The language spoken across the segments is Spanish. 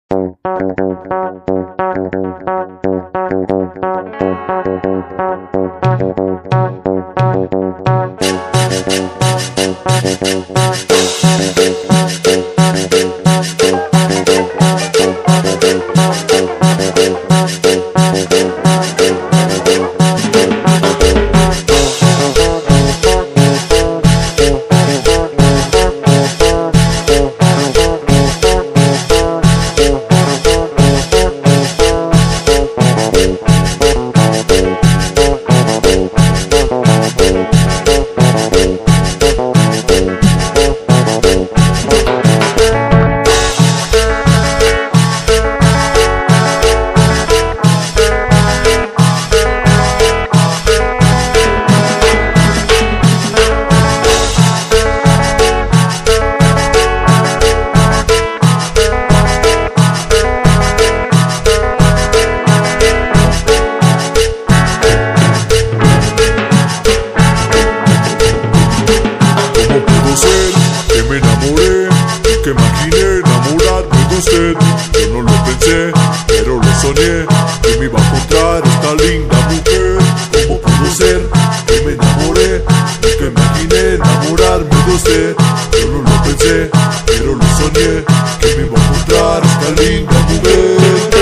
Que imaginé enamorarme de usted. Yo no lo pensé, pero lo soñé, que me iba a encontrar esta linda mujer. ¿Cómo pudo ser que me enamoré? Que imaginé enamorarme de usted. Yo no lo pensé, pero lo soñé, que me iba a encontrar esta linda mujer.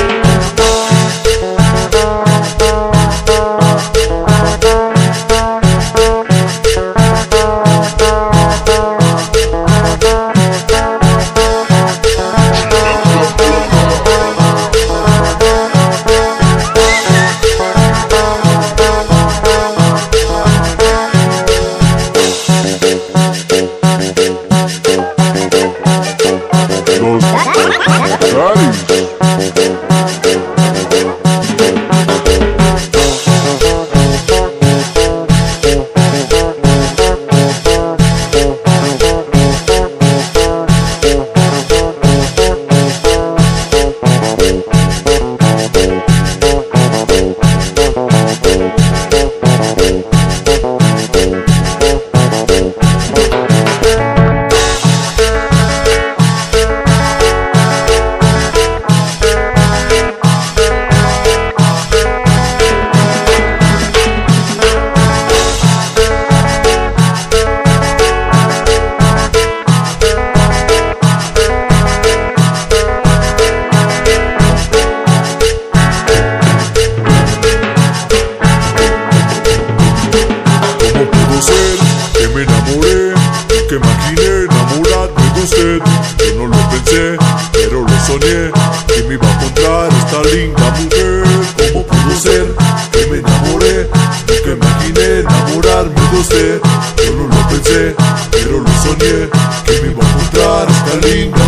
Me enamoré, que imaginé enamorarme de usted. Yo no lo pensé, pero lo soñé, que me iba a encontrar esta linda mujer. ¿Cómo pudo ser que me enamoré? Que imaginé enamorarme de usted. Yo no lo pensé, pero lo soñé, que me iba a encontrar esta linda